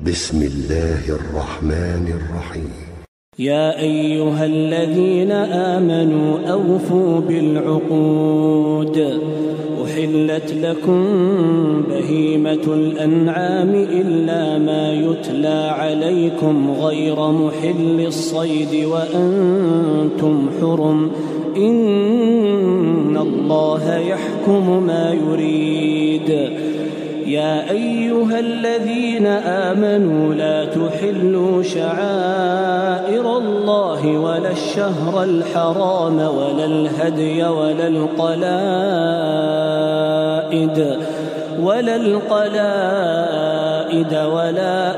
بسم الله الرحمن الرحيم. يا أيها الذين آمنوا أوفوا بالعقود. أحلت لكم بهيمة الأنعام إلا ما يتلى عليكم غير محل الصيد وأنتم حرم، إن الله يحكم ما يريد. يا أيها الذين آمنوا لا تحلوا شعائر الله ولا الشهر الحرام ولا الهدي ولا القلائد ولا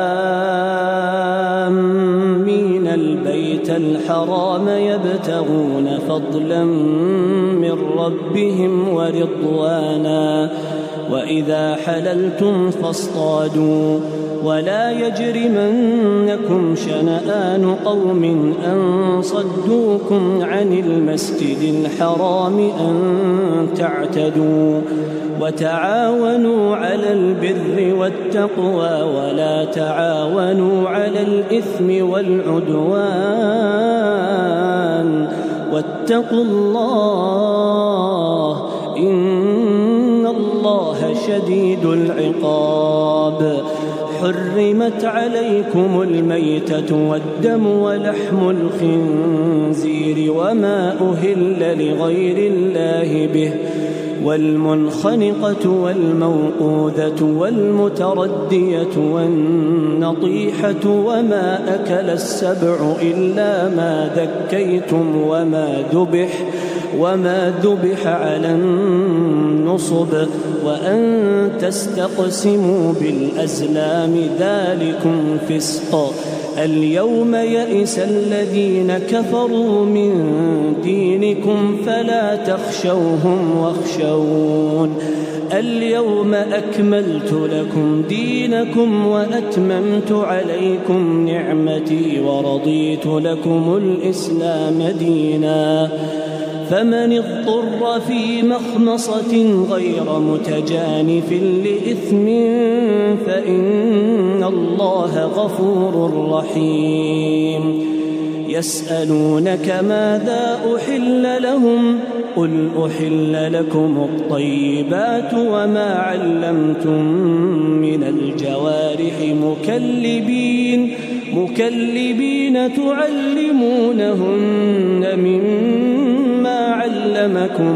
آمين البيت الحرام يبتغون فضلا من ربهم ورضوانا، وإذا حللتم فاصطادوا، ولا يجرمنكم شنآن قوم أن صدوكم عن المسجد الحرام أن تعتدوا، وتعاونوا على البر والتقوى ولا تعاونوا على الإثم والعدوان، واتقوا الله إن الله شديد العقاب. حرمت عليكم الميتة والدم ولحم الخنزير وما أهل لغير الله به، والمنخنقة والموقوذة والمتردية والنطيحة وما أكل السبع إلا ما ذكيتم وما ذبح على النصب، وأن تستقسموا بالأزلام ذلكم فسق. اليوم يئس الذين كفروا من دينكم فلا تخشوهم واخشون. اليوم أكملت لكم دينكم وأتممت عليكم نعمتي ورضيت لكم الإسلام دينا، فمن اضطر في مخمصة غير متجانف لإثم فإن الله غفور رحيم. يسألونك ماذا أحل لهم، قل أحل لكم الطيبات وما علمتم من الجوارح مكلبين تعلمونهن مما علمكم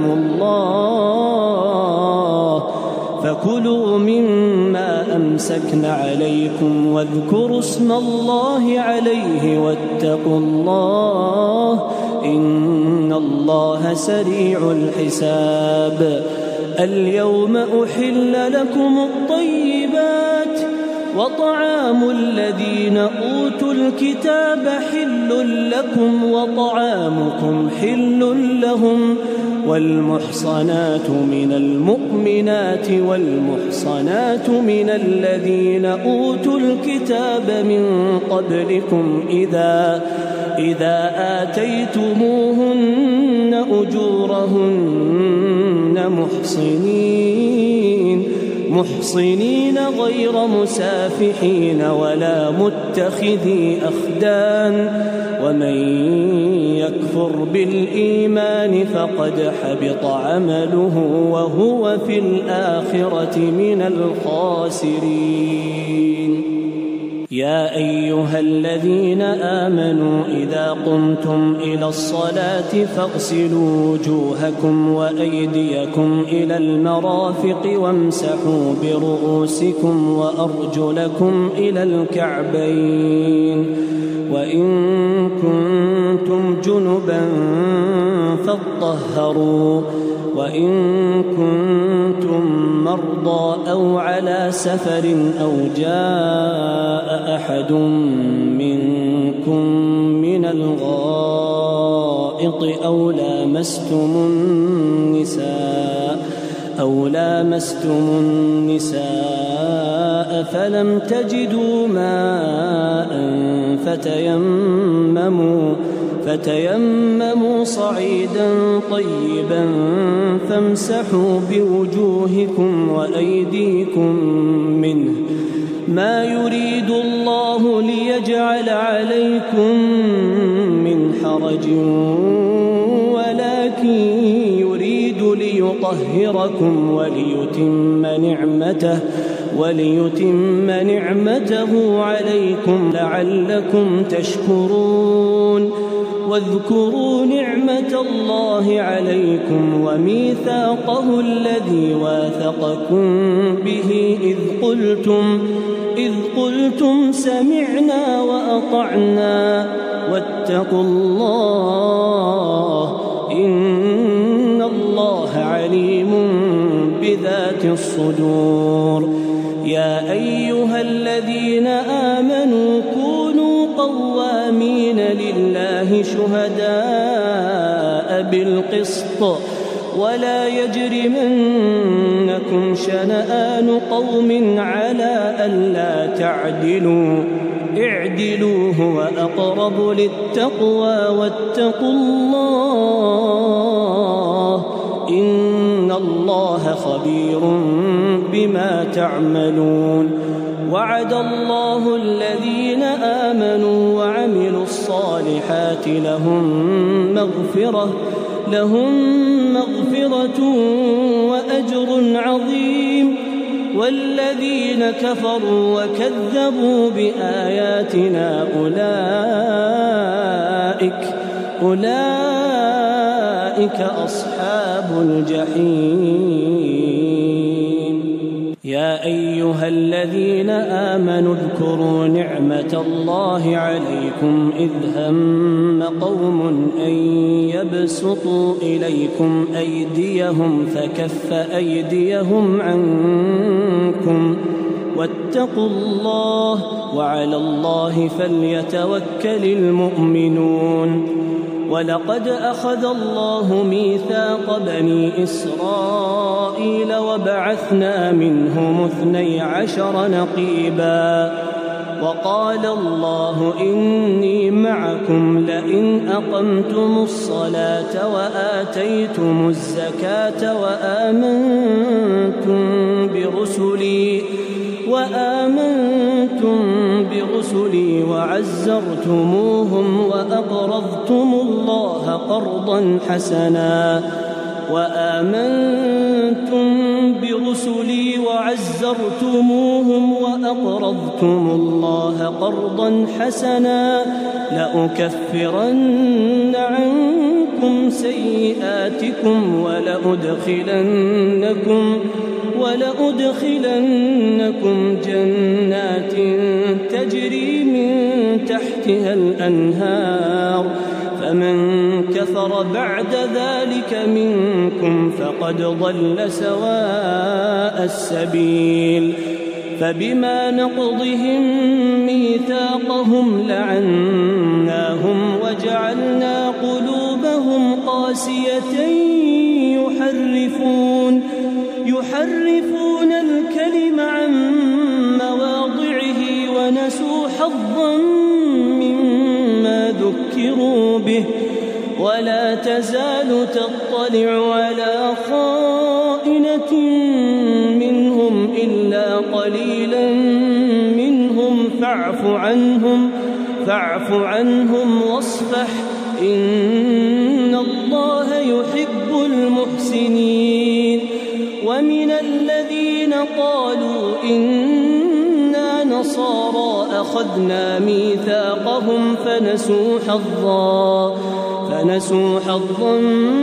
الله، فكلوا مما أمسكن عليكم واذكروا اسم الله عليه واتقوا الله إن الله سريع الحساب. اليوم أحل لكم الطيبات وطعام الذين أوتوا الكتاب حل لكم وطعامكم حل لهم، والمحصنات من المؤمنات والمحصنات من الذين أوتوا الكتاب من قبلكم إذا آتيتموهن أجورهن محصنين غير مسافحين ولا متخذي أخدان، ومن يكفر بالإيمان فقد حبط عمله وهو في الآخرة من الخاسرين. يا أيها الذين آمنوا إذا قمتم إلى الصلاة فاغسلوا وجوهكم وأيديكم إلى المرافق وامسحوا برؤوسكم وأرجلكم إلى الكعبين، وإن كنتم جنبا فاطهروا، وإن كنتم مرضى أو على سفر أو جاء أحد منكم من الغائط أو لامستم النساء فلم تجدوا ماء فتيمموا صعيدا طيبا فامسحوا بوجوهكم وأيديكم منه ما يريد الله ليجعل عليكم من حرج ولكن يريد ليطهركم وليتم نعمته عليكم لعلكم تشكرون. واذكروا نعمة الله عليكم وميثاقه الذي واثقكم به إذ قلتم سمعنا وأطعنا واتقوا الله إن الله عليم بذات الصدور. يا أيها الذين آمنوا كونوا قوامين لله شهداء بالقسط ولا يجرمنكم شنآن قوم على ألا تعدلوا اعدلوا هو أقرب للتقوى واتقوا الله إن الله خبير بما تعملون. وعد الله الذين آمنوا وعملوا الصالحات لهم مغفرة وأجر عظيم. والذين كفروا وكذبوا بآياتنا أولئك أصحاب الجحيم. يا أيها الذين آمنوا اذكروا نعمة الله عليكم إذ هم قوم أن يبسطوا إليكم أيديهم فكف أيديهم عنكم واتقوا الله وعلى الله فليتوكل المؤمنون. ولقد أخذ الله ميثاق بني إسرائيل وبعثنا منهم 12 نقيبا وقال الله إني معكم لئن أقمتم الصلاة وآتيتم الزكاة وآمنتم برسلي وعزرتموهم وأقرضتم الله قرضا حسنا لأكفرن عنكم سيئاتكم ولأدخلنكم جنات تجري من تحتها الأنهار فمن كفر بعد ذلك منكم فقد ضل سواء السبيل. فبما نقضهم ميثاقهم لعناهم وجعلنا قلوبهم قاسية يحرفون الكلم عن مواضعه ونسوا حظا مما ذكروا به ولا تزال تطلع على خائنة منهم إلا قليلا منهم فاعف عنهم واصفح إن الله يحب المحسنين. ومن الذين قالوا إنا نصارى أخذنا ميثاقهم فنسوا حظا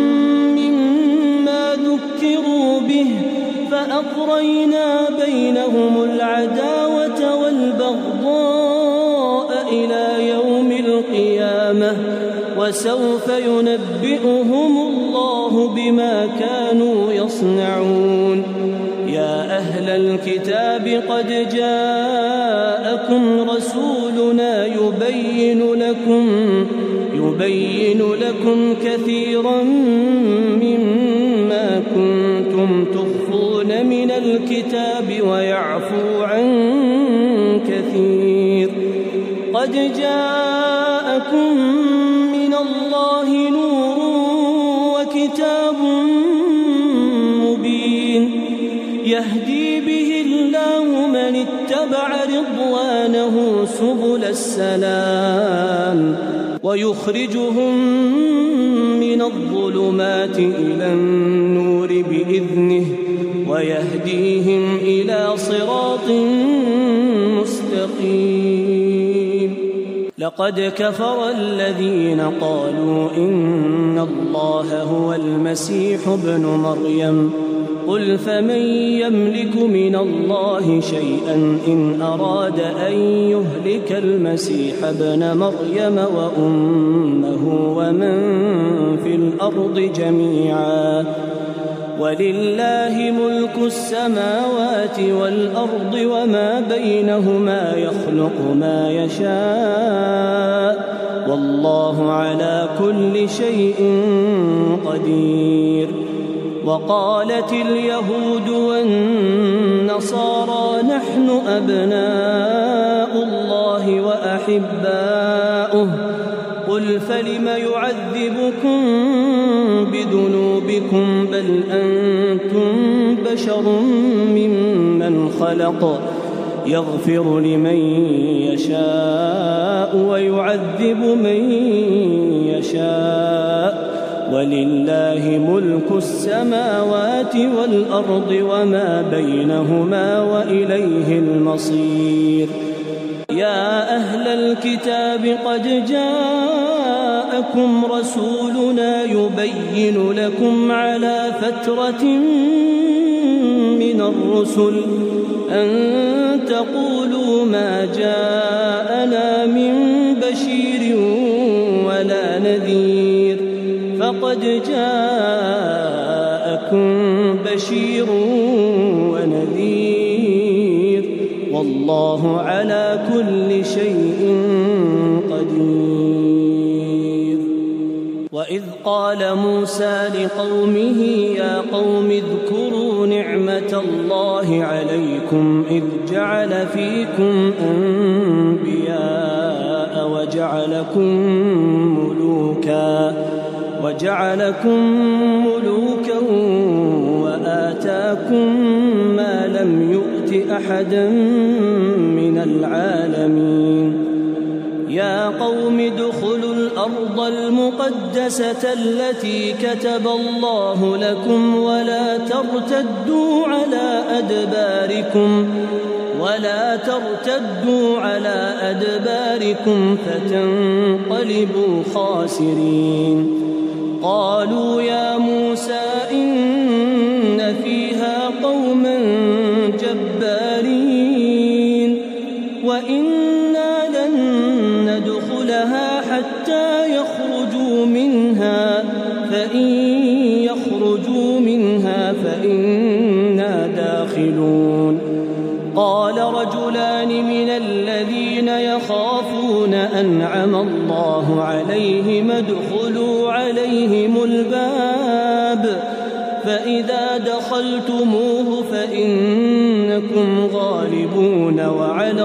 مما ذكروا به فأغرينا بينهم العداوة والبغضاء إلى يوم القيامة وسوف ينبئهم الله بما كانوا يصنعون. يا أهل الكتاب قد جاءكم رسولنا يبين لكم كثيرا مما كنتم تخفون من الكتاب ويعفو عن كثير. قد جاءكم من الله نور وكتاب مبين يهدي به الله من اتبع إخوانه سبل السلام ويخرجهم من الظلمات إلى النور بإذنه ويهديهم إلى صراط مستقيم. لقد كفر الذين قالوا إن الله هو المسيح ابن مريم قل فمن يملك من الله شيئا إن أراد أن يهلك المسيح ابن مريم وأمه ومن في الأرض جميعا ولله ملك السماوات والأرض وما بينهما يخلق ما يشاء والله على كل شيء قدير. وقالت اليهود والنصارى نحن أبناء الله وأحباؤه قل فلم يعذبكم بذنوبكم بل أنتم بشر ممن خلق يغفر لمن يشاء ويعذب من يشاء ولله ملك السماوات والأرض وما بينهما وإليه المصير. يا أهل الكتاب قد جاءكم رسولنا يبين لكم على فترة من الرسل أن تقولوا ما جاءنا من بشير ولا نذير فقد جاءكم بشير ونذير والله على كل شيء قدير. وإذ قال موسى لقومه يا قوم اذكروا نعمة الله عليكم إذ جعل فيكم أنبياء وجعلكم ملوكا وآتاكم ما لم يؤت أحدا من العالمين. يا قوم ادخلوا الأرض المقدسة التي كتب الله لكم ولا ترتدوا على أدباركم فتنقلبوا خاسرين. قالوا يا موسى إن فيها قوما جبارين وإنا لن ندخلها حتى يخرجوا منها فإن يخرجوا منها فإنا داخلون. قال رجلان من الذين يخافون أنعم الله عليهم ادخلوا عليهم الباب فإذا دخلتموه فإنكم غالبون وعلى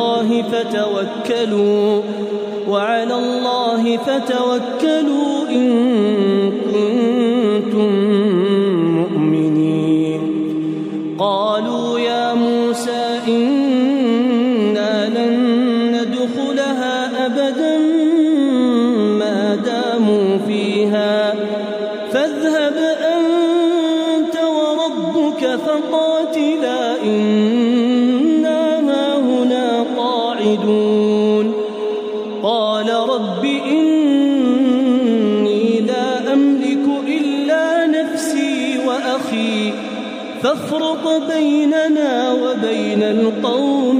الله فتوكلوا إن كنتم مؤمنين. قالوا يا موسى إنا لن ندخلها أبدا ما داموا فيها فاذهب أنت وربك فقاتلا إنا هاهنا قاعدون. قال رب إني لا أملك إلا نفسي وأخي فافرق بيننا وبين القوم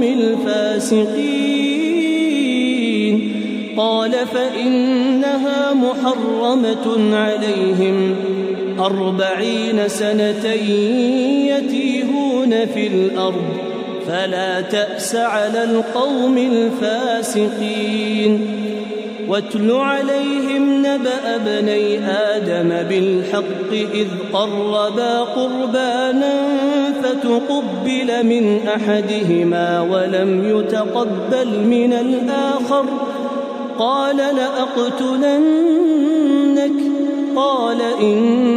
الفاسقين. قال فإنها محرمة عليهم 40 سنة يتيهون في الأرض فلا تأس على القوم الفاسقين. واتل عليهم نبأ بني آدم بالحق إذ قربا قربانا فتقبل من أحدهما ولم يتقبل من الآخر قال لأقتلنك. قال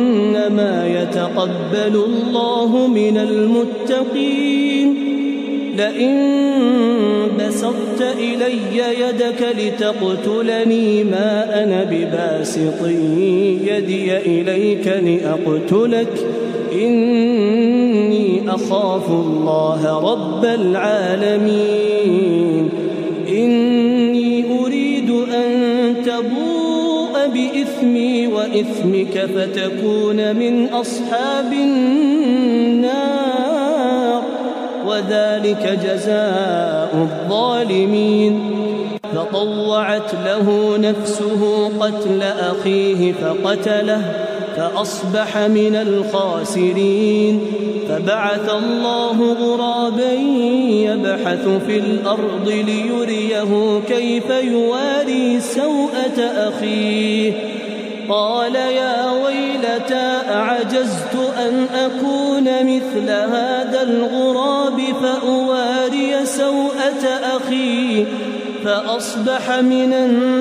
إنما يتقبل الله من المتقين. لئن بسطت إلي يدك لتقتلني ما أنا بباسط يدي إليك لأقتلك إني أخاف الله رب العالمين إني أريد أن تبوء بإثمي وإثمك فتكون من أصحاب النار وذلك جزاء الظالمين فطوعت له نفسه قتل أخيه فقتله فأصبح من الخاسرين فبعث الله غرابا يبحث في الأرض ليريه كيف يواري سوءة أخيه قال يا ويلتى أعجزت أن أكون مثل هذا الغراب فأواري سوءة أخي فأصبح من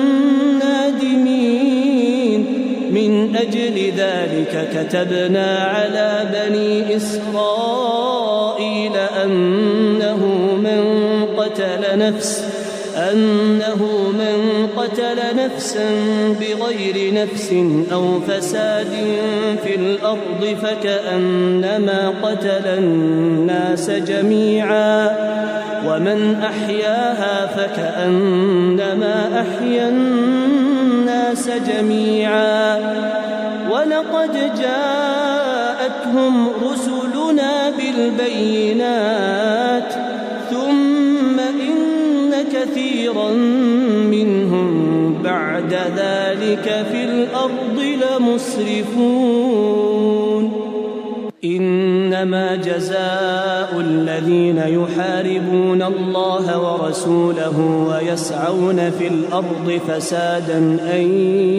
النادمين من أجل ذلك كتبنا على بني إسرائيل أنه من قتل نفسا بغير نفس أو فساد في الأرض فكأنما قتل الناس جميعا ومن أحياها فكأنما أحيا الناس جميعا ولقد جاءتهم رسلنا بالبينات ثم إن كثيرا منهم بعد ذلك في الأرض لمسرفون إنما جزاء الذين يحاربون الله ورسوله ويسعون في الأرض فسادا أن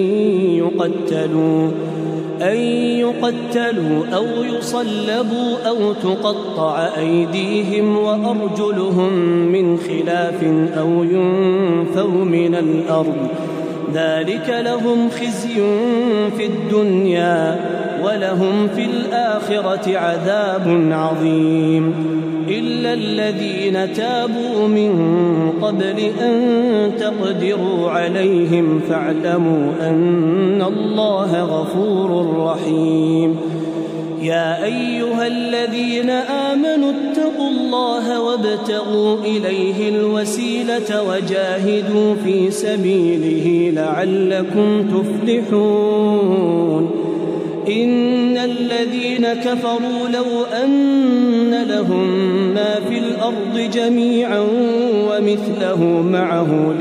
يقتلوا أو يصلبوا أو تقطع أيديهم وأرجلهم من خلاف أو ينفوا من الأرض ذلك لهم خزي في الدنيا ولهم في الآخرة عذاب عظيم إلا الذين تابوا من قبل أن تقدروا عليهم فاعلموا أن الله غفور رحيم يا أيها الذين آمنوا اتقوا الله وابتغوا إليه الوسيلة وجاهدوا في سبيله لعلكم تفلحون إن الذين كفروا لو أن لهم ما في الأرض جميعا ومثله معه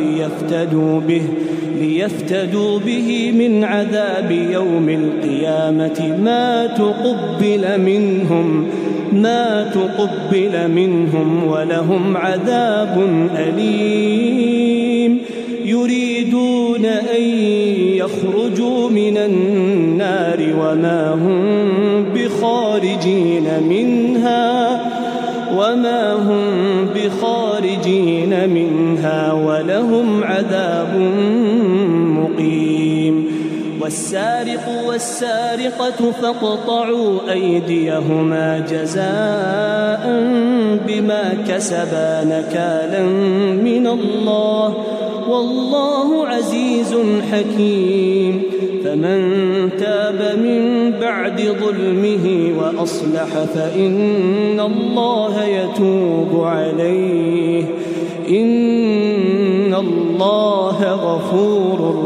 ليفتدوا به من عذاب يوم القيامة ما تقبل منهم ولهم عذاب أليم يريدون أن يخرجوا من النار وما هم بخارجين منها ولهم عذاب مقيم والسارق والسارقة فاقطعوا أيديهما جزاء بما كسبا نكالا من الله والله عزيز حكيم فمن تاب من بعد ظلمه وأصلح فإن الله يتوب عليه إن الله غفور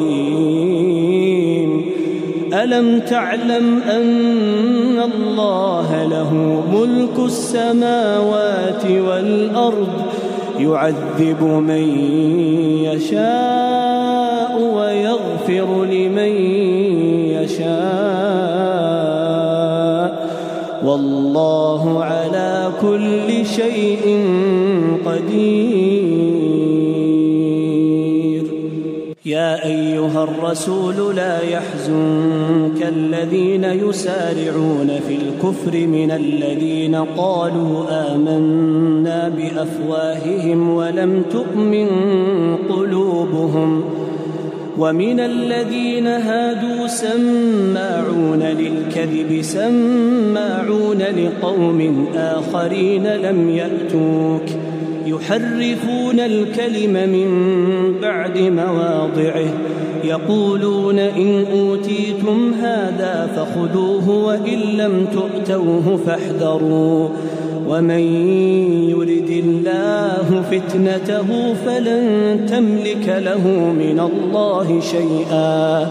رحيم ألم تعلم أن الله له ملك السماوات والأرض يعذب من يشاء ويغفر لمن يشاء والله على كل شيء قدير يا أيها الرسول لا يحزنك الذين يسارعون في الكفر من الذين قالوا آمنا بأفواههم ولم تؤمن قلوبهم ومن الذين هادوا سماعون للكذب سماعون لقوم آخرين لم يأتوك يحرفون الكلم من بعد مواضعه يقولون إن أوتيتم هذا فخذوه وإن لم تؤتوه فاحذروا ومن يرد الله فتنته فلن تملك له من الله شيئا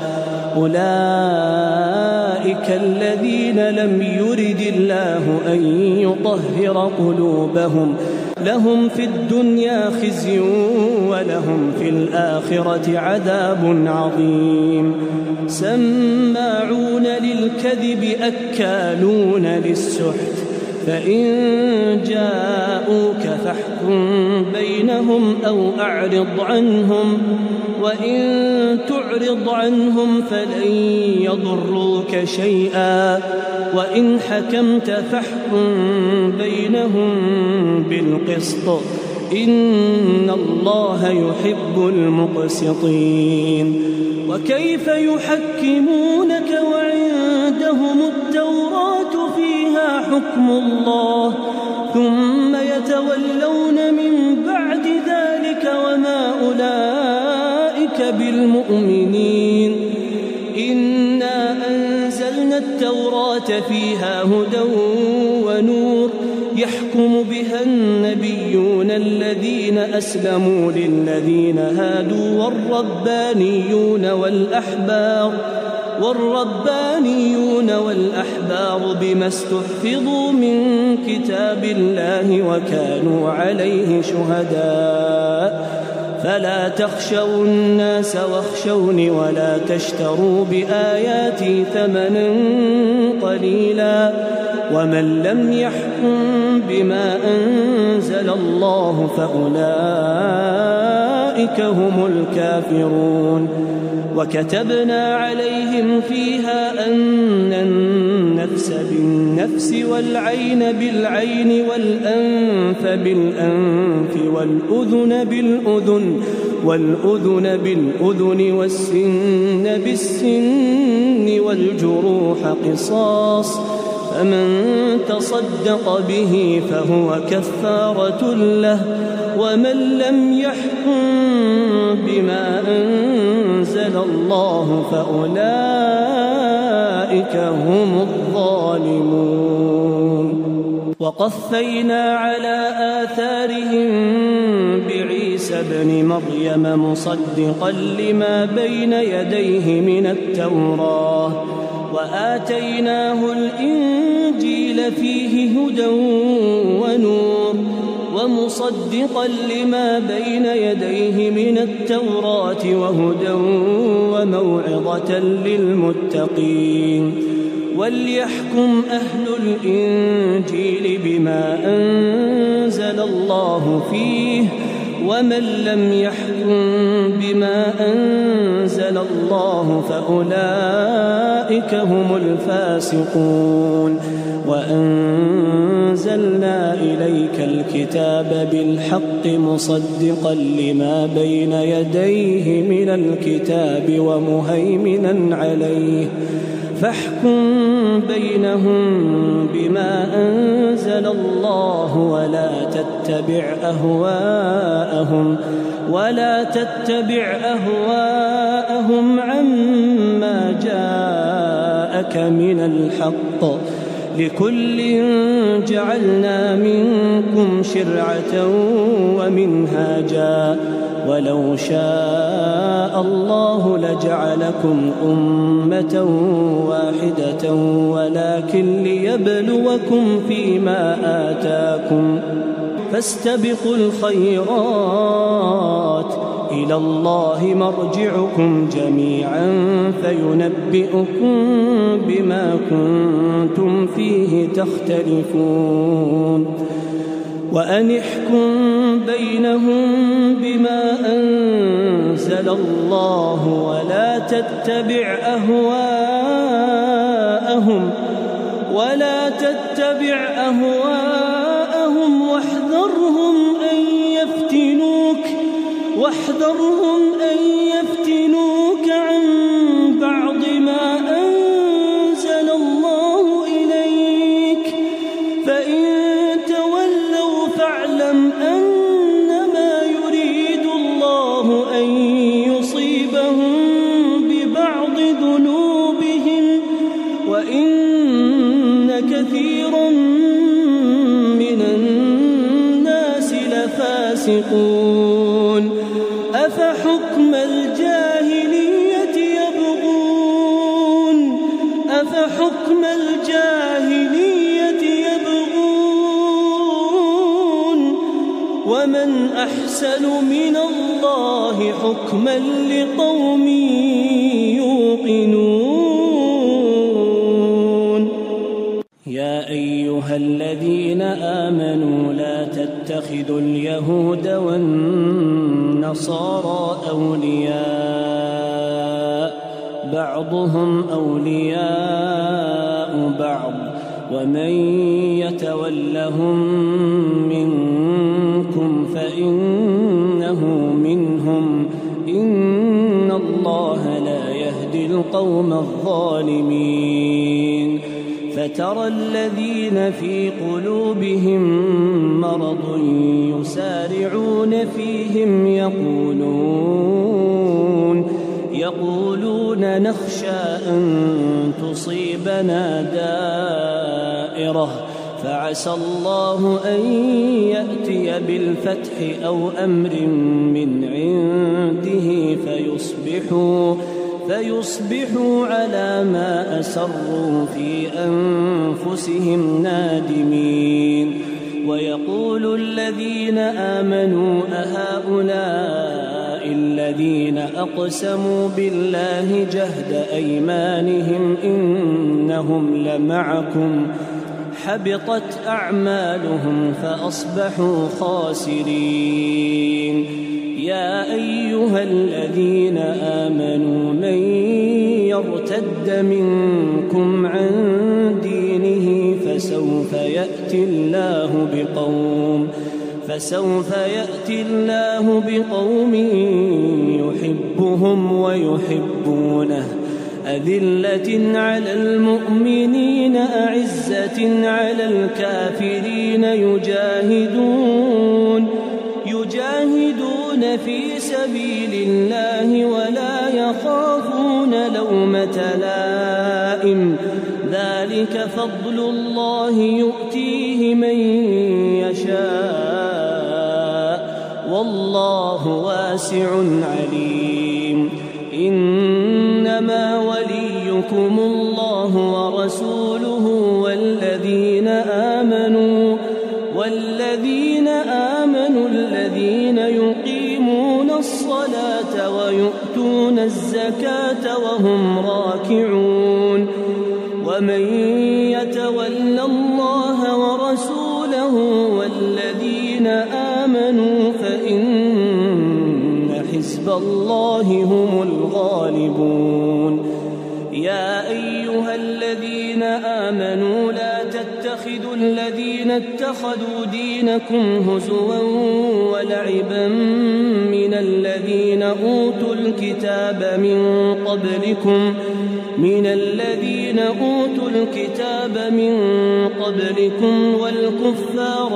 أولئك الذين لم يرد الله أن يطهر قلوبهم لهم في الدنيا خزي ولهم في الآخرة عذاب عظيم سماعون للكذب أكالون للسحت فإن جاءوك فاحكم بينهم أو أعرض عنهم وإن تعرض عنهم فلن يضروك شيئا وإن حكمت فاحكم بينهم بالقسط إن الله يحب المقسطين وكيف يحكمونك وعندهم التوراة فيها حكم الله ثم يتولون من بعد ذلك وما أولئك بالمؤمنين إنا أنزلنا التوراة فيها هدى ونور يحكم بها النبيون الذين أسلموا للذين هادوا والربانيون والأحبار بما استحفظوا من كتاب الله وكانوا عليه شهداء فلا تخشوا الناس واخشوني ولا تشتروا بآياتي ثمنا قليلا ومن لم يحكم بما أنزل الله فأولئك هم الكافرون وكتبنا عليهم فيها أن النفس بالنفس والعين بالعين والأنف بالأنف والأذن بالأذن والسن بالسن والجروح قصاص فمن تصدق به فهو كفارة له ومن لم يحكم بما أنزل الله فأولئك هم الظالمون وقفينا على آثارهم بعيسى ابن مريم مصدقا لما بين يديه من التوراة وآتيناه الإنجيل فيه هدى ونور ومصدقا لما بين يديه من التوراة وهدى وموعظة للمتقين وليحكم أهل الإنجيل بما أنزل الله فيه ومن لم يحكم بما أنزل الله فأولئك هم الفاسقون وأنزلنا إليك الكتاب بالحق مصدقا لما بين يديه من الكتاب ومهيمنا عليه فاحكم بينهم بما أنزل الله ولا تتبع أهواءهم عما جاءك من الحق لكل جعلنا منكم شرعة ومنهاجا ولو شاء الله لجعلكم أمة واحدة ولكن ليبلوكم فيما آتاكم فاستبقوا الخيرات إلى الله مرجعكم جميعا فينبئكم بما كنتم فيه تختلفون وأن احكم بينهم بما أنزل الله ولا تتبع أهواءهم واحذرهم أن يفتنوك فاسقون أفحكم الجاهلية يبغون أفحكم الجاهلية يبغون ومن أحسن من الله حكما لقوم يوقنون يا أيها الذين آمنوا لا تتخذوا اليهود والنصارى أولياء بعضهم أولياء بعض ومن يتولهم منكم فإنه منهم إن الله لا يهدي القوم الظالمين فترى الذين في قلوبهم مرض يسارعون فيهم يقولون نخشى أن تصيبنا دائرة فعسى الله أن يأتي بالفتح أو أمر من عنده فيصبحوا على ما أسروا في أنفسهم نادمين ويقول الذين آمنوا أهؤلاء الذين أقسموا بالله جهد أيمانهم إنهم لمعكم حبطت أعمالهم فأصبحوا خاسرين يا أيها الذين آمنوا من يرتد منكم عن دينه فسوف يأتي الله بقوم يحبهم ويحبونه أذلة على المؤمنين أعزة على الكافرين يجاهدون في سبيل الله ولا يخافون لومة لائم ذلك فضل الله يؤتيه من يشاء والله واسع عليم إنما وليكم الله ورسوله والذين آمنوا الذين يقيمون الصلاة ويؤتون الزكاة وهم راكعون ومن يتول الله ورسوله والذين آمنوا فإن حزب الله هم الغالبون يا أيها الذين آمنوا لا تتخذوا الذين اتخذوا دينكم هزوا ولعبا من الذين أوتوا الكتاب من قبلكم والكفار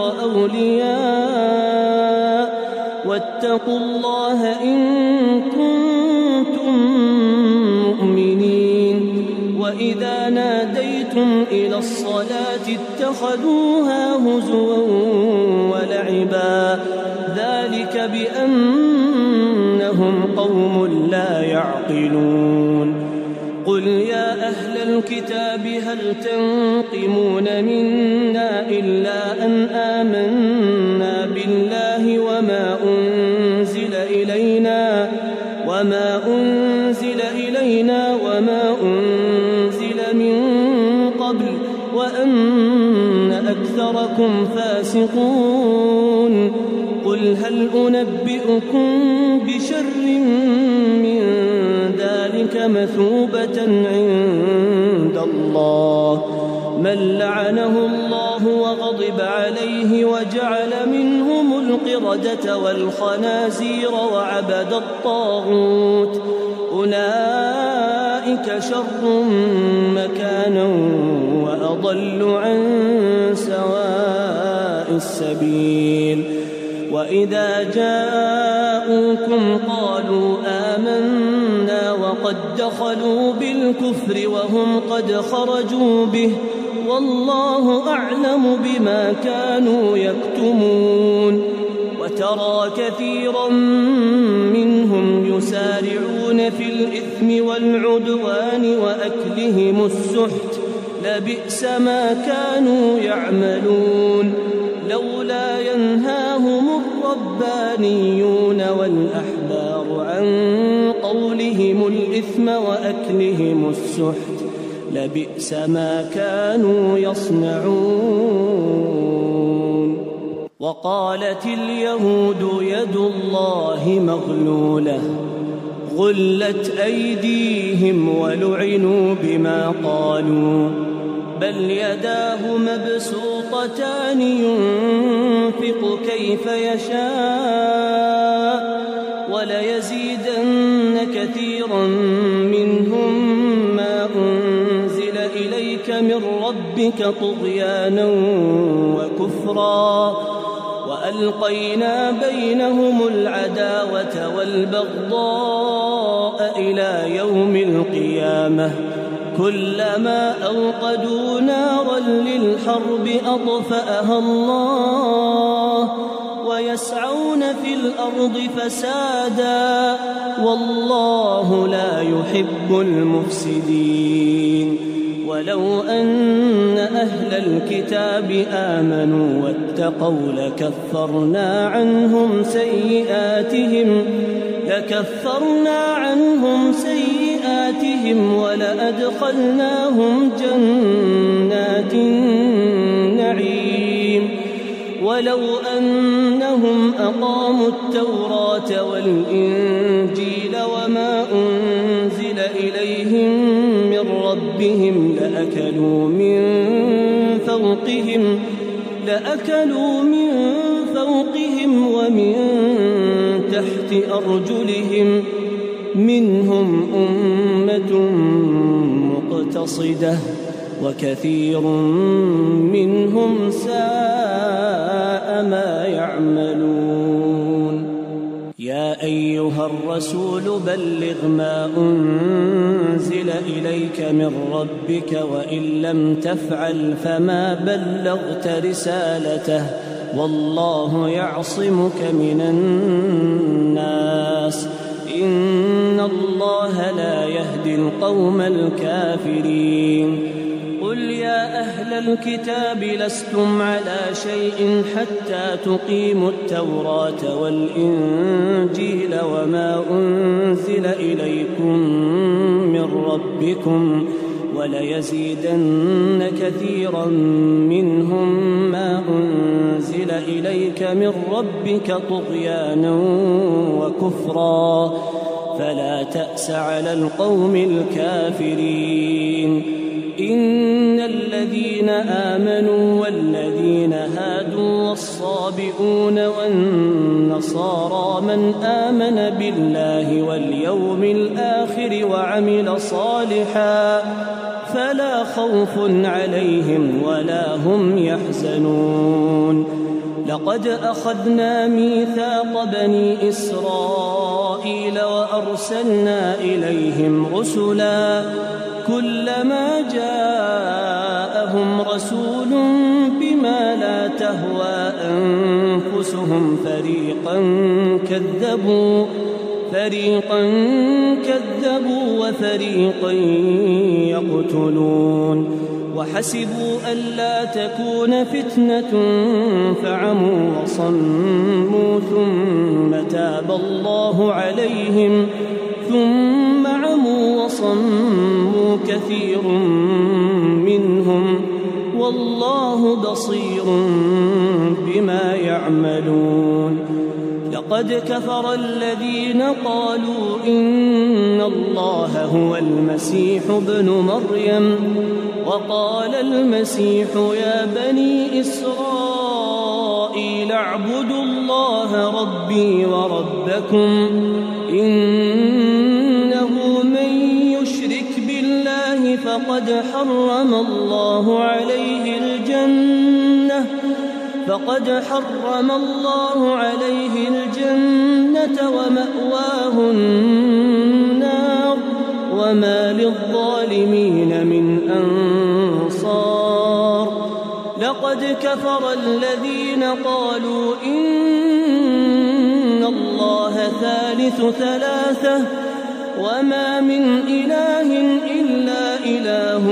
أولياء واتقوا الله إن كنتم مؤمنين وإذا ناديتم إلى الصلاة اتخذوها هزوا ولعبا ذلك بأنهم قوم لا يعقلون قل يا أهل الكتاب هل تنقمون منا إلا أن آمنا بالله وما أنزل إلينا وما أنزل من قبل وأن أكثركم فاسقون قل هل أنبئكم بشر من ذلك مثوبة عند الله من لعنه الله وغضب عليه وجعل منهم القردة والخنازير وعبد الطاغوت أولئك شر مكانا وأضل عن سواء السبيل وإذا جاءوكم قالوا آمنا وقد دخلوا بالكفر وهم قد خرجوا به والله أعلم بما كانوا يكتمون وترى كثيرا منهم يسارعون في الإثم والعدوان وأكلهم السحت لبئس ما كانوا يعملون لولا ينهاهم الربانيون والأحبار عن قولهم الإثم وأكلهم السحت لبئس ما كانوا يصنعون. وقالت اليهود يد الله مغلولة غلت أيديهم ولعنوا بما قالوا بل يداه مبسوطتان ينفق كيف يشاء وليزيدن كثيرا منهم ما أنزل إليك من ربك طغيانا وكفرا وألقينا بينهم العداوة والبغضاء إلى يوم القيامة كلما أوقدوا نارا للحرب أطفأها الله ويسعون في الأرض فسادا والله لا يحب المفسدين. ولو أن أهل الكتاب آمنوا واتقوا لكفرنا عنهم سيئاتهم ولأدخلناهم جنات النعيم ولو أنهم أقاموا التوراة والإنجيل وما أنزل إليهم من ربهم لأكلوا من فوقهم ومن تحت أرجلهم منهم أمة مقتصدة وكثير منهم ساء ما يعملون. يا أيها الرسول بلغ ما أنزل إليك من ربك وإن لم تفعل فما بلغت رسالته والله يعصمك من الناس إن الله لا يهدي القوم الكافرين. قل يا أهل الكتاب لستم على شيء حتى تقيموا التوراة والإنجيل وما أنزل إليكم من ربكم وليزيدن كثيرا منهم ما أنزل إليك من ربك طغيانا وكفرا فلا تأس على القوم الكافرين. إن الذين آمنوا والذين هادوا والصابئون والنصارى من آمن بالله واليوم الآخر وعمل صالحا فلا خوف عليهم ولا هم يحزنون. لقد أخذنا ميثاق بني إسرائيل وأرسلنا إليهم رسلا كلما جاءهم رسول بما لا تهوى أنفسهم فريقا كذبوا وفريقا يقتلون وحسبوا ألا تكون فتنة فعموا وصموا ثم تاب الله عليهم ثم عموا وصموا كثير منهم والله بصير بما يعملون. لقد كفر الذين قالوا إن الله هو المسيح ابن مريم وقال المسيح يا بني إسرائيل اعبدوا الله ربي وربكم إنه من يشرك بالله فقد حرم الله عليه الجنة ومأواه النار وما للظالمين من أنصار. لقد كفر الذين قالوا إن ثالث ثلاثة وما من إله إلا إله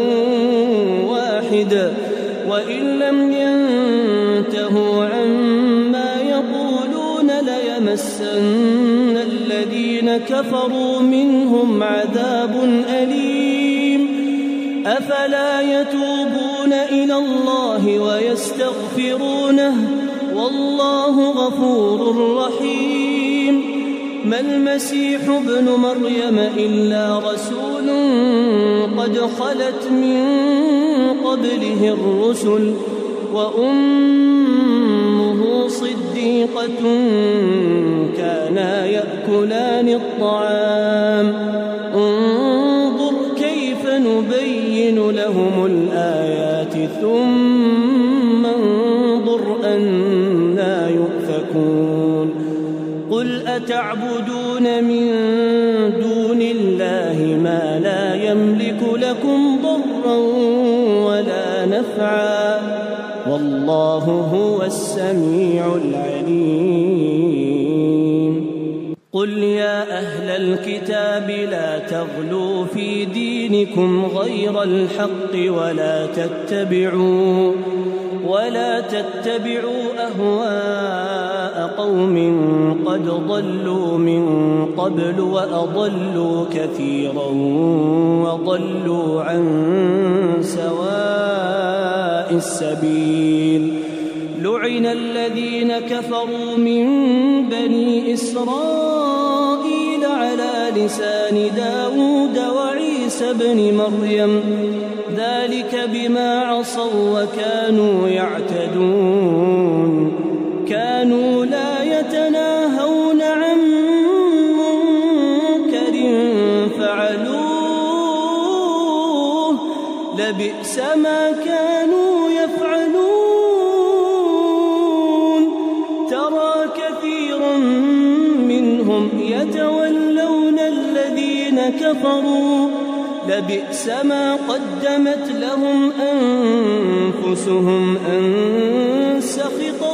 واحد وإن لم ينتهوا عما يقولون ليمسن الذين كفروا منهم عذاب أليم أفلا يتوبون إلى الله ويستغفرونه والله غفور رحيم ما المسيح ابن مريم إلا رسول قد خلت من قبله الرسل وأمه صديقة كانا يأكلان الطعام انظر كيف نبين لهم الآيات ثم انظر أنى يؤفكون قل أتعبدون من دون الله ما لا يملك لكم ضرا ولا نفعا والله هو السميع العليم قل يا أهل الكتاب لا تغلوا في دينكم غير الحق ولا تتبعوا أهواء قوم قد ضلوا من قبل وأضلوا كثيرا وضلوا عن سواء السبيل لعن الذين كفروا من بني إسرائيل على لسان داود وعيسى بن مريم ذلك بما عصوا وكانوا يعتدون كانوا لا يتناهون عن منكر فعلوه لبئس ما كانوا يفعلون ترى كثيرا منهم يتولون الذين كفروا لبئس ما قدمت لهم أنفسهم أن سخط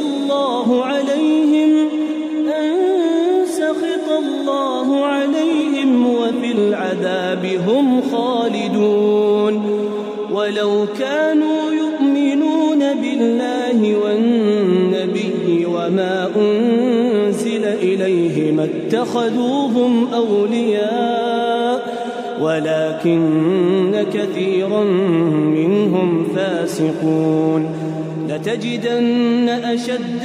الله عليهم وفي العذاب هم خالدون ولو كانوا يؤمنون بالله والنبي وما أنزل إليه ما اتخذوهم أولياء ولكن كثيرا منهم فاسقون لتجدن أشد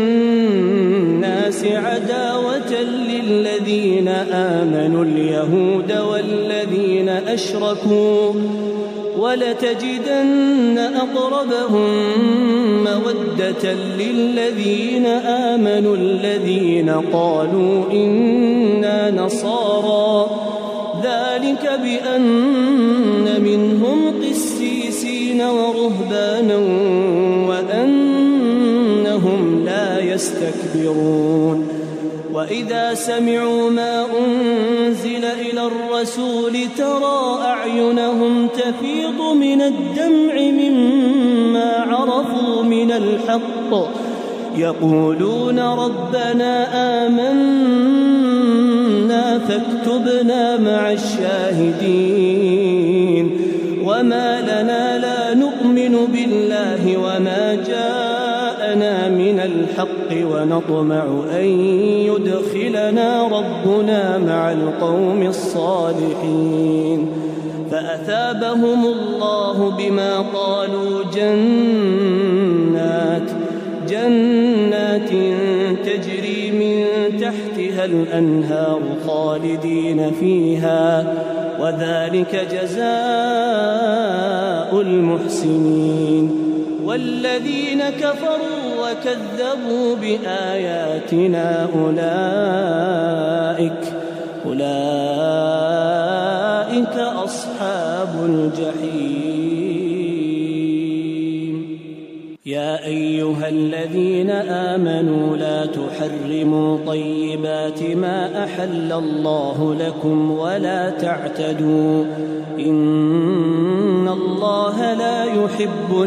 الناس عداوة للذين آمنوا اليهود والذين أشركوا ولتجدن أقربهم مودة للذين آمنوا الذين قالوا إنا نصارى ذلك بأن منهم قسيسين ورهبانا وأنهم لا يستكبرون وإذا سمعوا ما أنزل إلى الرسول ترى أعينهم تفيض من الدمع مما عرفوا من الحق يقولون ربنا آمنا فاكتبنا مع الشاهدين وما لنا لا نؤمن بالله وما جاءنا من الحق ونطمع أن يدخلنا ربنا مع القوم الصالحين فأثابهم الله بما قالوا جنات تجري من تحتها الأنهار خالدين فيها وذلك جزاء المحسنين والذين كفروا وكذبوا بآياتنا أولئك أصحاب الجحيم يا أيها الذين آمنوا لا تحرموا طيبات ما أحل الله لكم ولا تعتدوا إن الله لا يحب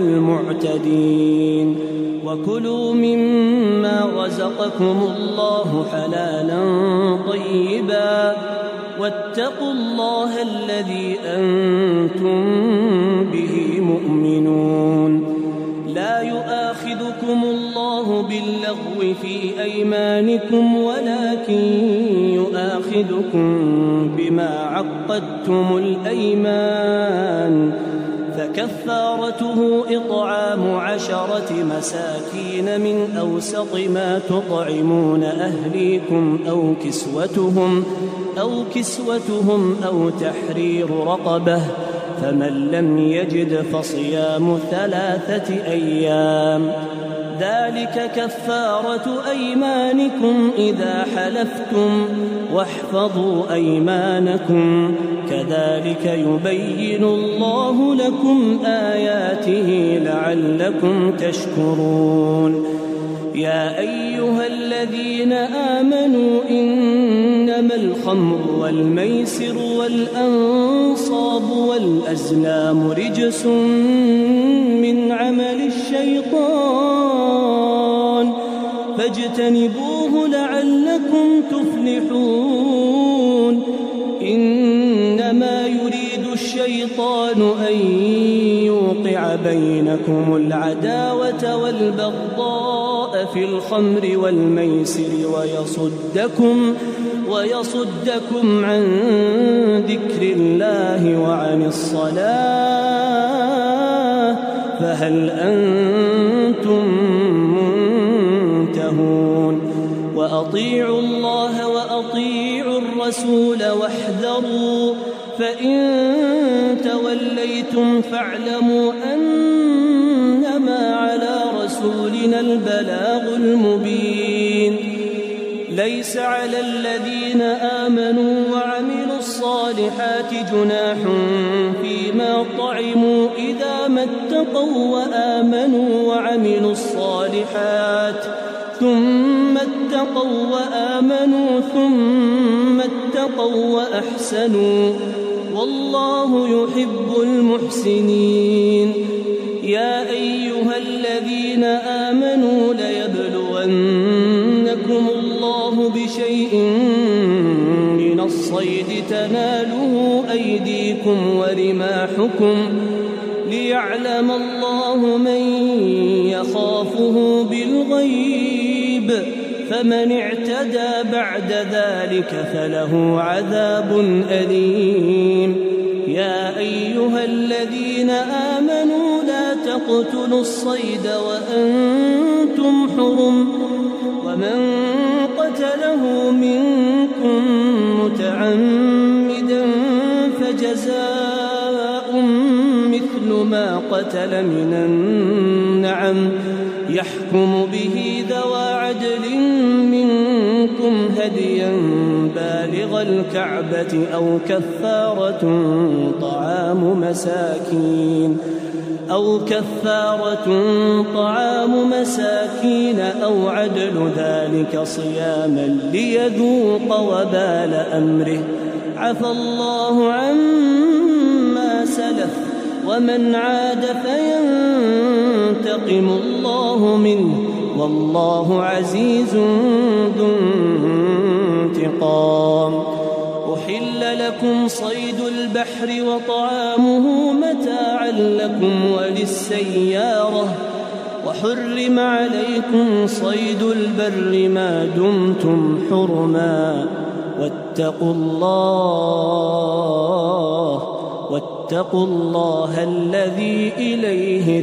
المعتدين وكلوا مما رزقكم الله حلالا طيبا واتقوا الله الذي أنتم به مؤمنون. لا يؤاخذكم الله باللغو في أيمانكم ولكن يؤاخذكم بما عقدتم الأيمان، فكفارته إطعام 10 مساكين من أوسط ما تطعمون أهليكم أو كسوتهم أو تحرير رقبة، فمن لم يجد فصيام 3 أيام، ذلك كفارة أيمانكم إذا حلفتم، واحفظوا أيمانكم، كذلك يبين الله لكم آياته لعلكم تشكرون. يا أيها الذين آمنوا إنما الخمر والميسر والأنصاب والأزلام رجس من عمل الشيطان فاجتنبوه لعلكم تفلحون. إنما يريد الشيطان أن يوقع بينكم العداوة والبغضاء في الخمر والميسر ويصدكم عن ذكر الله وعن الصلاة، فهل أنتم منتهون؟ وأطيعوا الله وأطيعوا الرسول واحذروا، فإن توليتم فاعلموا أنما على رسولنا البلاغ المبين. ليس على الذين آمنوا وعملوا الصالحات جناح فيما طعموا إذا ما اتقوا وآمنوا وعملوا الصالحات ثم اتقوا وأحسنوا، والله يحب المحسنين. يا أيها الذين آمنوا ليبلونكم الله بشيء من الصيد تناله أيديكم ورماحكم، ليعلم الله من يخافه بالغيب، فمن اعتدى بعد ذلك فله عذاب أليم. يا أيها الذين آمنوا لا تقتلوا الصيد وأنتم حرم، ومن قتله منكم متعمدا فجزاء مثل ما قتل من النعم، يحكم به ذوى عدل منكم هديا بالغ الكعبة أو كفارة طعام مساكين أو عدل ذلك صياما ليذوق وبال أمره، عفى الله عما سلف، ومن عاد فينتقم الله منه، والله عزيز ذو انتقام. أحل لكم صيد البحر وطعامه متاعا لكم وللسيارة، وحرم عليكم صيد البر ما دمتم حرما، واتقوا الله الذي إليه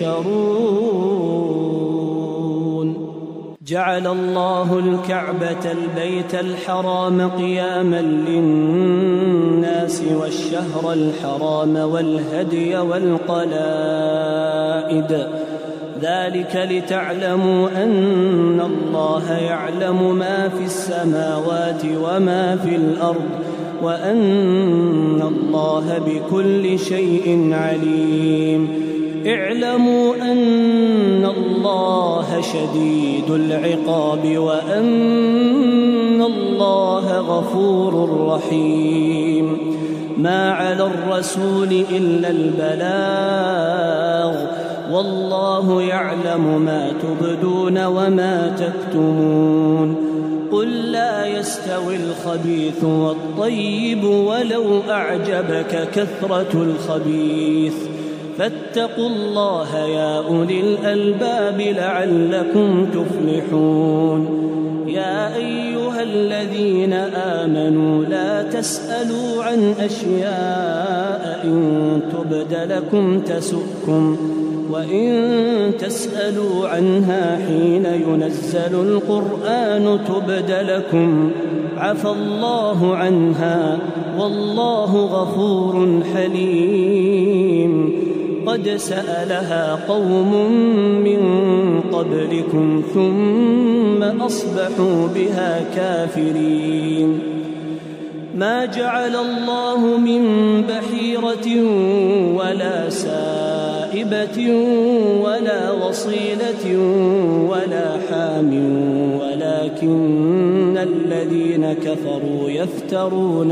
تحشرون. جعل الله الكعبة البيت الحرام قياما للناس والشهر الحرام والهدي والقلائد، ذلك لتعلموا أن الله يعلم ما في السماوات وما في الأرض، وأن الله بكل شيء عليم. اعلموا أن الله شديد العقاب، وأن الله غفور رحيم. ما على الرسول إلا البلاغ، والله يعلم ما تبدون وما تكتمون. قل لا يستوي الخبيث والطيب ولو أعجبك كثرة الخبيث فاتقوا الله يا أولي الألباب لعلكم تفلحون يا أيها الذين آمنوا لا تسألوا عن أشياء إن تبد لكم تسؤكم وإن تسألوا عنها حين ينزل القرآن تبد لكم عفى الله عنها والله غفور حليم قد سألها قوم من قبلكم ثم أصبحوا بها كافرين ما جعل الله من بحيرة ولا سائبة ولا وصيلة ولا حام ولكن الذين كفروا يفترون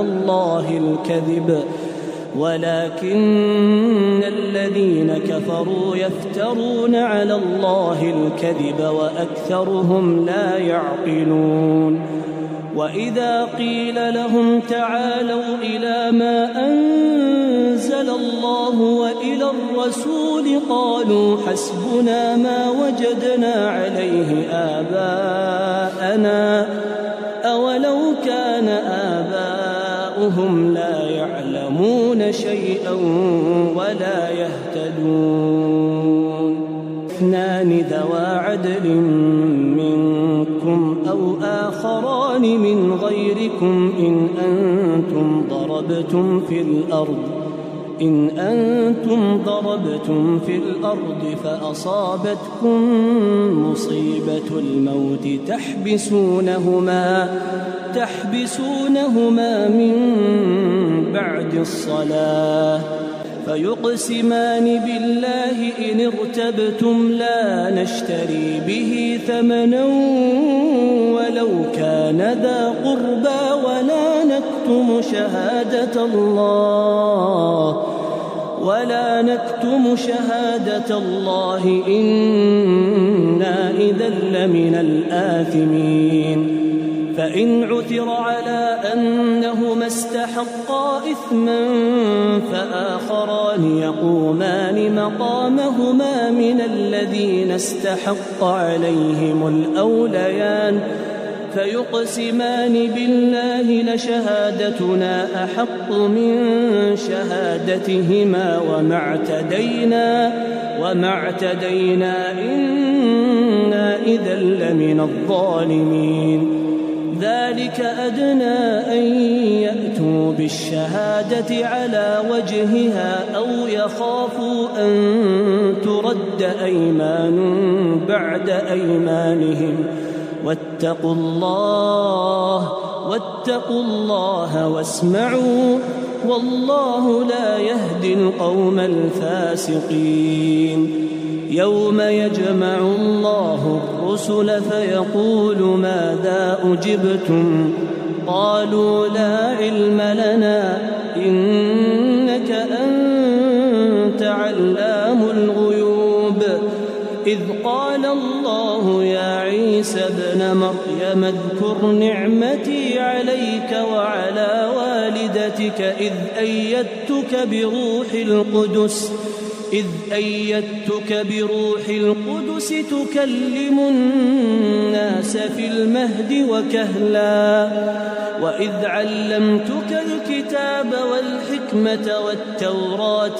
على الله الكذب وأكثرهم لا يعقلون وإذا قيل لهم تعالوا إلى ما أنزل الله وإلى الرسول قالوا حسبنا ما وجدنا عليه آباءنا أولو كان آباؤهم لا يعلمون شيئا ولا يهتدون اثنان ذوا عدل منكم أو آخران من غيركم إن أنتم ضربتم في الأرض فأصابتكم مصيبة الموت تحبسونهما من بعد الصلاة فيقسمان بالله إن ارتبتم لا نشتري به ثمنا ولو كان ذا قربى ولا نكتم شهادة الله إنا إذا لمن الآثمين فإن عثر على أنهما استحقا إثما فآخران يقومان مقامهما من الذين استحق عليهم الأوليان فيقسمان بالله لشهادتنا أحق من شهادتهما وما اعتدينا إنا إذا لمن الظالمين ذلك أدنى أن يأتوا بالشهادة على وجهها أو يخافوا أن ترد أيمان بعد أيمانهم واتقوا الله واسمعوا والله لا يهدي القوم الفاسقين يوم يجمع الله الرسل فيقول ماذا أجبتم قالوا لا علم لنا إنك أنت علام الغيوب إذ قال الله يا عيسى ابن مريم اذكر نعمتي عليك وعلى والدتك إذ أيدتك بروح القدس تكلم الناس في المهد وكهلا وإذ علمتك الكتاب والحكمة والتوراة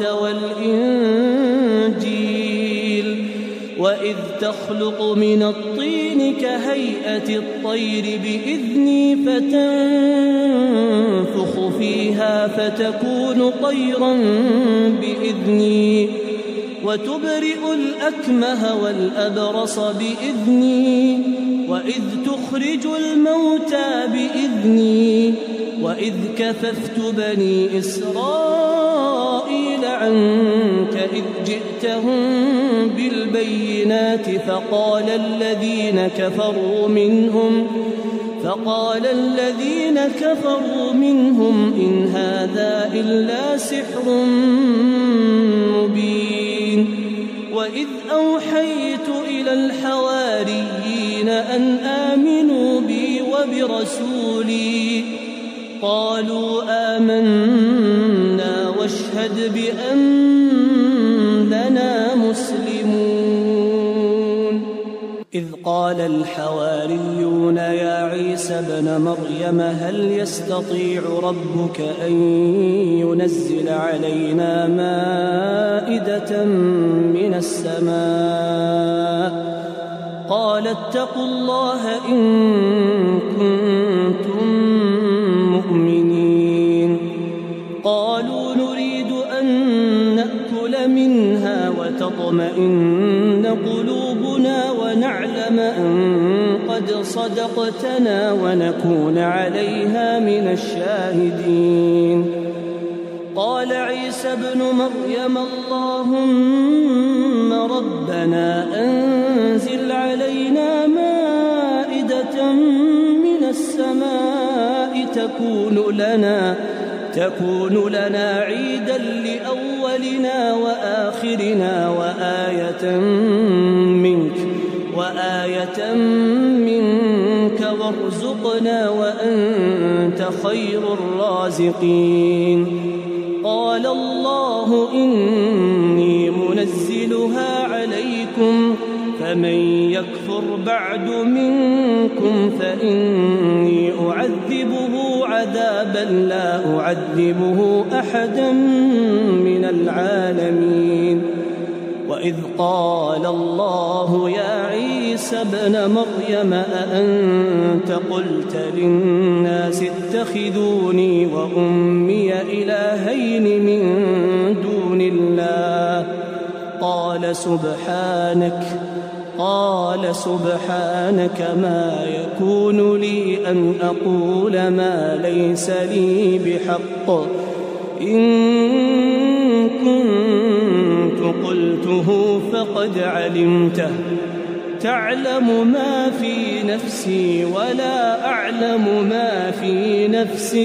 والإنجيل وإذ تخلق من الطين كهيئة الطير بإذني فتنفخ فيها فتكون طيرا بإذني وتبرئ الأكمه والأبرص بإذني وإذ تخرج الموتى بإذني وإذ كففت بني إسرائيل عنك إذ جئتهم بالبينات فقال الذين كفروا منهم إن هذا إلا سحر مبين وإذ أوحيت إلى الحواريين أن آمنوا بي وبرسولي قالوا آمنا واشهد بأننا مسلمون. إذ قال الحواريون يا عيسى ابن مريم هل يستطيع ربك أن ينزل علينا مائدة من السماء؟ قال اتقوا الله إن كنتم مؤمنين. قالوا نريد أن نأكل منها وتطمئن قلوبنا ونعلم أن قد صدقتنا ونكون عليها من الشاهدين. قال عيسى ابن مريم اللهم ربنا أنزل علينا مائدة من السماء تكون لنا عيدا لأولنا وآخرنا وآية منك وارزقنا وأنت خير الرازقين. قال الله إني منزلها عليكم فمن يكفر بعد منكم فإني أعذبه عذابا لا أعذبه أحدا من العالمين. وإذ قال الله يا عيسى ابن مريم أأنت قلت للناس اتخذوني وأمي إلهين من دون الله؟ قال سبحانك ما يكون لي أن أقول ما ليس لي بحق إن كنت قلته فقد علمته تعلم ما في نفسي ولا أعلم ما في نفسك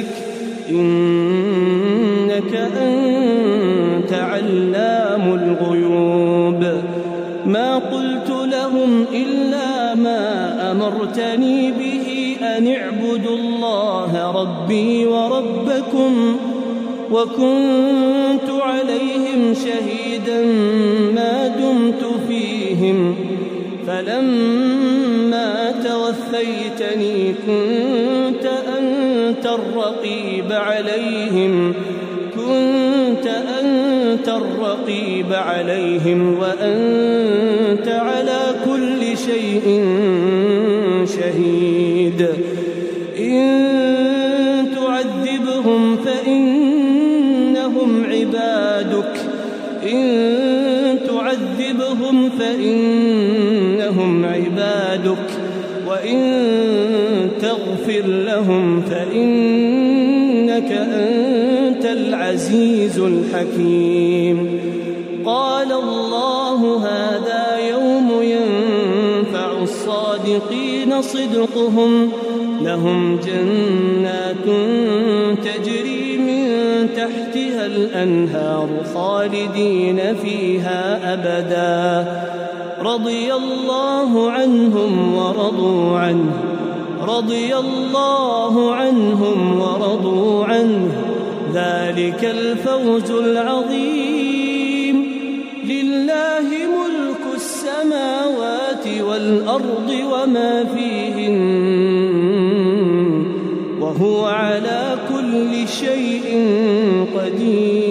إنك أنت علام الغيوب. ما قلت لهم إلا ما أمرتني به أن اعبدوا الله ربي وربكم وكنت عليهم شهيدا ما دمت فيهم فلما توفيتني كنت أنت الرقيب عليهم وأنت على كل شيء شهيد. إن تعذبهم فإنهم عبادك وإن تغفر لهم فإنك أنت العزيز الحكيم. قال الله هذا يوم ينفع الصادقين صدقهم لهم جنات تجري من تحتها الأنهار خالدين فيها أبدا رضي الله عنهم ورضوا عنه ذلك الفوز العظيم. لله ملك السماوات والأرض وما فيهن وهو على كل شيء قدير.